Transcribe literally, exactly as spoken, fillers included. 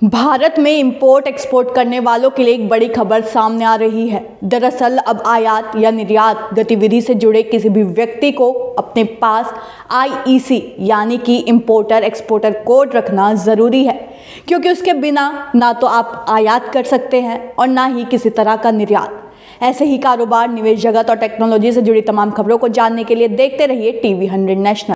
भारत में import export करने वालों के लिए एक बड़ी खबर सामने आ रही है। दरअसल अब आयात या निर्यात गतिविधि से जुड़े किसी भी व्यक्ति को अपने पास आई ई सी यानी कि इंपोर्टर एक्सपोर्टर कोड रखना ज़रूरी है, क्योंकि उसके बिना ना तो आप आयात कर सकते हैं और ना ही किसी तरह का निर्यात। ऐसे ही कारोबार, निवेश जगत और टेक्नोलॉजी से जुड़ी तमाम खबरों को जानने के लिए देखते रहिए टीवी हंड्रेड नेशनल।